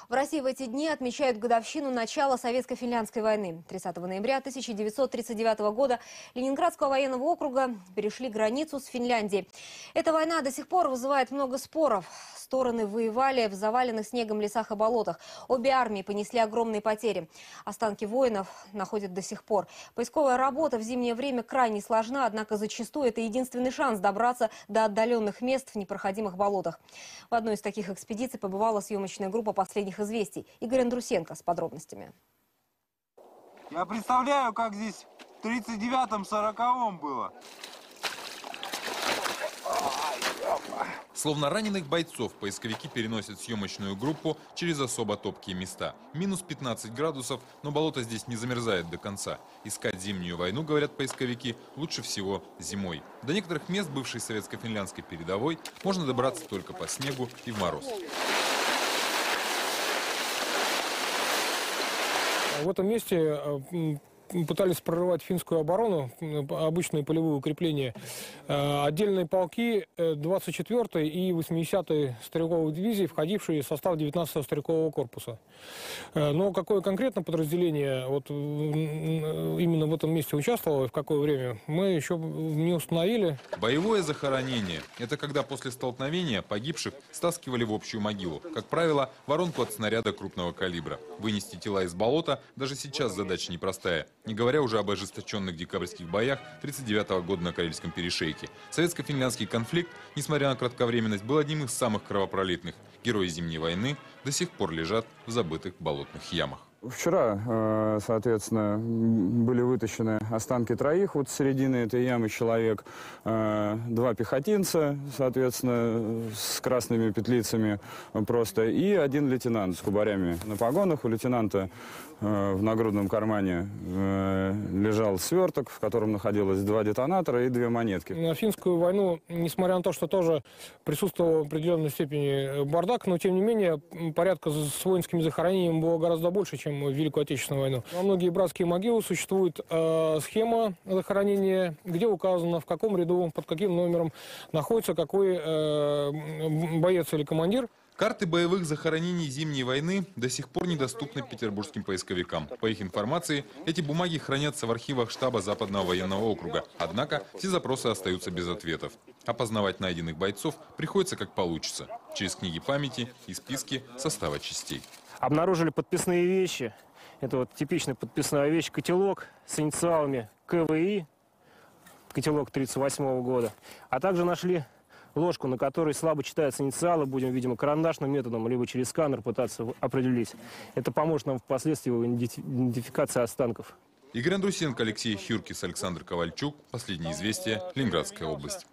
В России в эти дни отмечают годовщину начала Советско-финляндской войны. 30 ноября 1939 года Ленинградского военного округа перешли границу с Финляндией. Эта война до сих пор вызывает много споров. Стороны воевали в заваленных снегом лесах и болотах. Обе армии понесли огромные потери. Останки воинов находят до сих пор. Поисковая работа в зимнее время крайне сложна, однако зачастую это единственный шанс добраться до отдаленных мест в непроходимых болотах. В одной из таких экспедиций побывала съемочная группа «Последних известий». Игорь Андрусенко с подробностями. Я представляю, как здесь в 39-м, 40-м было. Словно раненых бойцов, поисковики переносят съемочную группу через особо топкие места. Минус 15 градусов, но болото здесь не замерзает до конца. Искать зимнюю войну, говорят поисковики, лучше всего зимой. До некоторых мест бывшей советско-финляндской передовой можно добраться только по снегу и в мороз. В этом месте пытались прорывать финскую оборону, обычные полевые укрепления. Отдельные полки 24-й и 80-й стрелковой дивизии, входившие в состав 19-го стрелкового корпуса. Но какое конкретно подразделение вот именно в этом месте участвовало и в какое время, мы еще не установили. Боевое захоронение – это когда после столкновения погибших стаскивали в общую могилу. Как правило, воронку от снаряда крупного калибра. Вынести тела из болота даже сейчас задача непростая. Не говоря уже об ожесточенных декабрьских боях 1939 года на Карельском перешейке. Советско-финляндский конфликт, несмотря на кратковременность, был одним из самых кровопролитных. Герои Зимней войны до сих пор лежат в забытых болотных ямах. Вчера, соответственно, были вытащены останки троих вот с середины этой ямы человек. 2 пехотинца, соответственно, с красными петлицами просто. И 1 лейтенант с кубарями на погонах. У лейтенанта в нагрудном кармане лежал сверток, в котором находилось 2 детонатора и 2 монетки. На финскую войну, несмотря на то, что тоже присутствовал в определенной степени бардак, но тем не менее порядка с воинскими захоронениями было гораздо больше, чем в Великую Отечественную войну. На многие братские могилы существует схема захоронения, где указано, в каком ряду, под каким номером находится какой боец или командир. Карты боевых захоронений Зимней войны до сих пор недоступны петербургским поисковикам. По их информации, эти бумаги хранятся в архивах штаба Западного военного округа. Однако все запросы остаются без ответов. Опознавать найденных бойцов приходится как получится. Через книги памяти и списки состава частей. Обнаружили подписные вещи. Это вот типичная подписная вещь. Котелок с инициалами КВИ, котелок 1938 года. А также нашли ложку, на которой слабо читаются инициалы. Будем, видимо, карандашным методом, либо через сканер пытаться определить. Это поможет нам впоследствии в идентификации останков. Игорь Андрусенко, Алексей Хюркис, Александр Ковальчук. Последние известия. Ленинградская область.